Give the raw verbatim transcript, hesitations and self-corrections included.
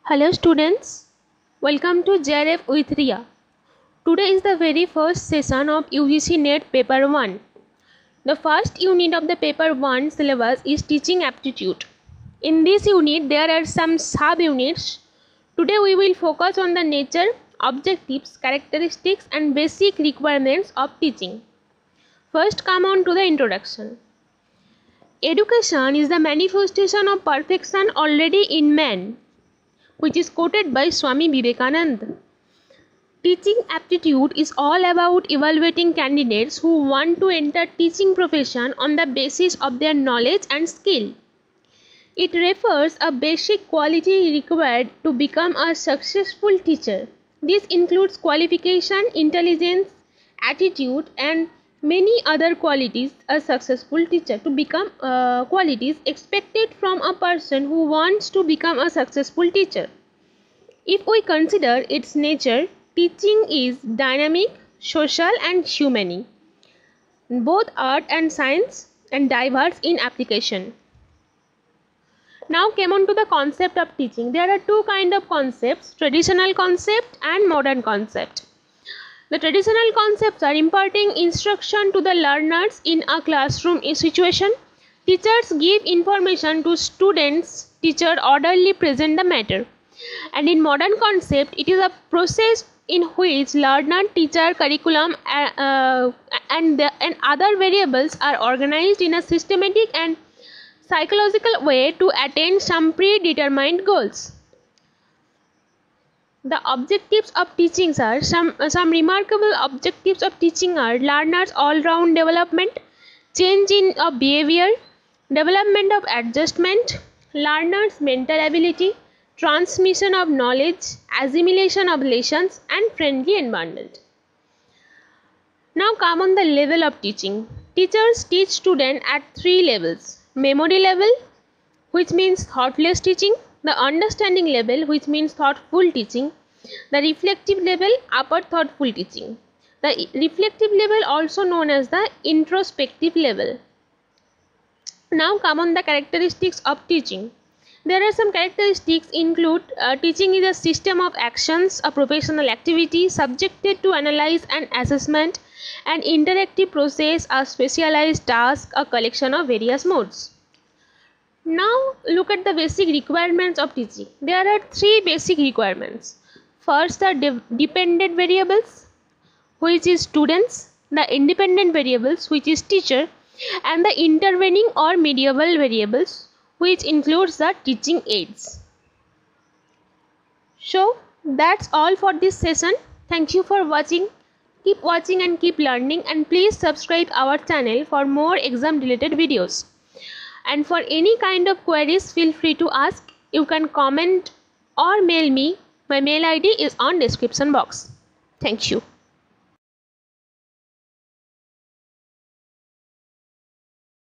Hello students, welcome to J R F with Ria. Today is the very first session of U G C NET paper one. The first unit of the paper one syllabus is teaching aptitude. In this unit there are some sub-units. Today we will focus on the nature, objectives, characteristics and basic requirements of teaching. First come on to the introduction. Education is the manifestation of perfection already in man, which is quoted by Swami Vivekananda. Teaching aptitude is all about evaluating candidates who want to enter teaching profession on the basis of their knowledge and skill. It refers a basic quality required to become a successful teacher. This includes qualification, intelligence, attitude and many other qualities a successful teacher to become uh, qualities expected from a person who wants to become a successful teacher. If we consider its nature, teaching is dynamic, social and humane, both art and science, and diverse in application. Now come on to the concept of teaching. There are two kind of concepts, traditional concept and modern concept. The traditional concepts are imparting instruction to the learners in a classroom situation. Teachers give information to students, teacher orderly present the matter. And in modern concept, it is a process in which learner, teacher, curriculum uh, uh, and, the, and other variables are organized in a systematic and psychological way to attain some predetermined goals. The objectives of teaching are some, some remarkable objectives of teaching are learners' all-round development, change in of behavior, development of adjustment, learners' mental ability, transmission of knowledge, assimilation of lessons and friendly environment. Now come on the level of teaching. Teachers teach students at three levels. Memory level, which means thoughtless teaching. The understanding level, which means thoughtful teaching. The reflective level, upper thoughtful teaching. The reflective level also known as the introspective level. Now come on the characteristics of teaching. There are some characteristics include uh, teaching is a system of actions, a professional activity subjected to analyze and assessment, an interactive process, a specialized task, a collection of various modes. Now look at the basic requirements of teaching. There are three basic requirements. First, the de dependent variables, which is students, the independent variables, which is teacher, and the intervening or medieval variables, which includes the teaching aids. So that's all for this session. Thank you for watching. Keep watching and keep learning, and please subscribe our channel for more exam related videos. And for any kind of queries, feel free to ask. You can comment or mail me. My mail I D is on description box. Thank you.